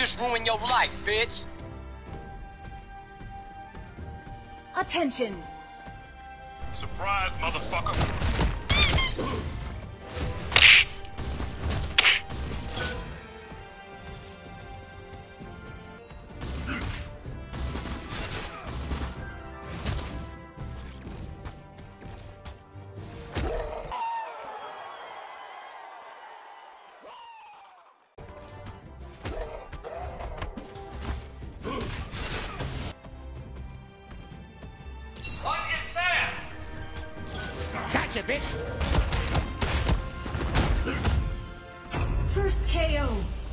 just ruined your life, bitch. Attention. Surprise, motherfucker. Gotcha, bitch. First KO.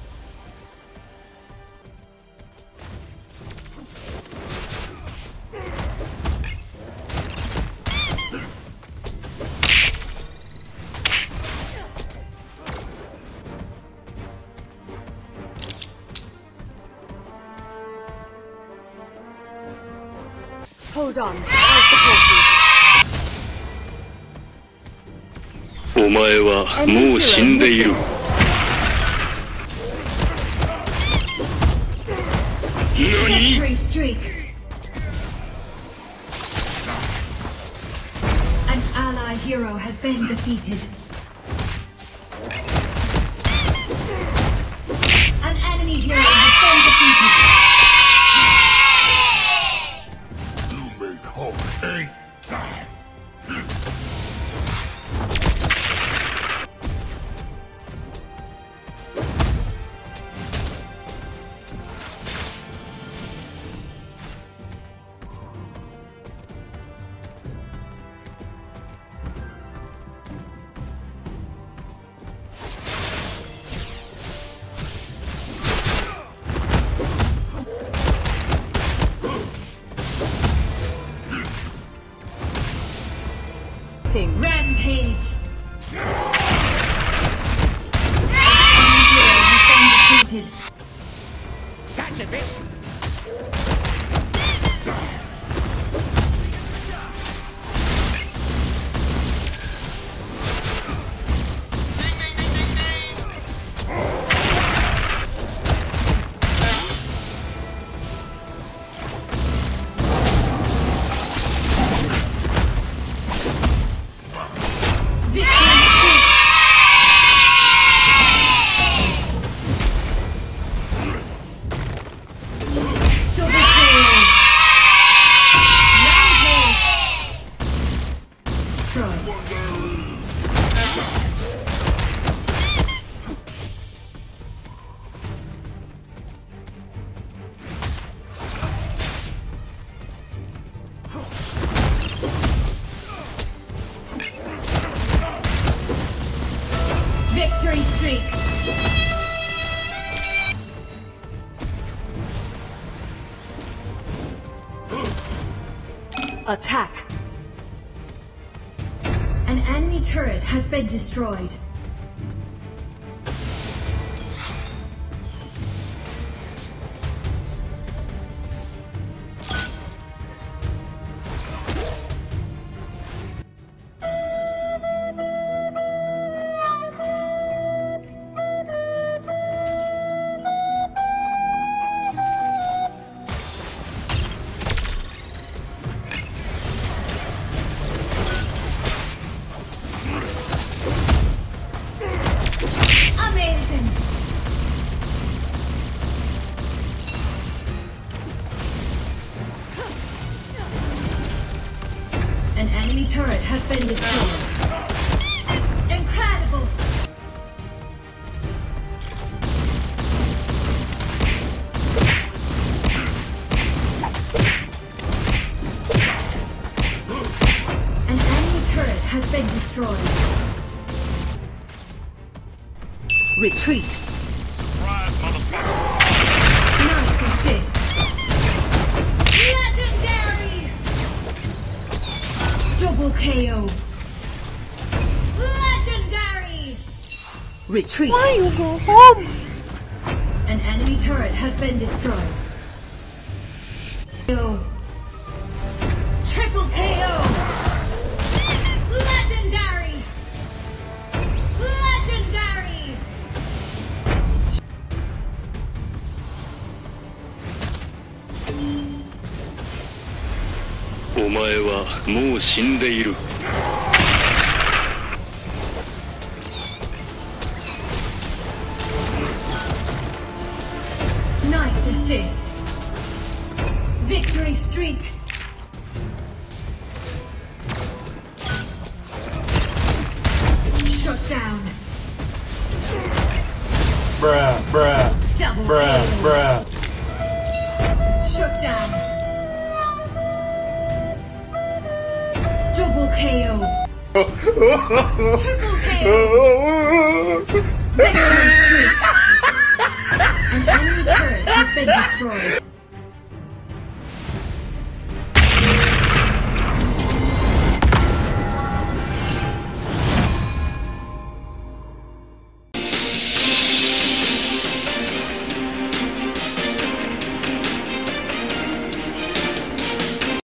Hold on. I'll support you. お前はもう死んでいる。何？ Victory streak. An ally hero has been defeated. An enemy hero has been defeated. You make Hulk hate. Rampage. An enemy hero has been defeated. Gotcha, bitch. Victory streak. Attack. An enemy turret has been destroyed. An enemy turret has been destroyed. Incredible! An enemy turret has been destroyed. Retreat. Surprise, motherfucker. Nice assist. Legendary! Double KO. Legendary! Retreat. Why you go home? An enemy turret has been destroyed. KO. Triple KO! Legendary! Legendary! お前はもう死んでいる。 Nice assist. Victory streak. Shut down. Bruh, bruh, Double bruh, KO. bruh. Shut down. Double KO. Triple KO. Victory streak. An enemy turret has been destroyed.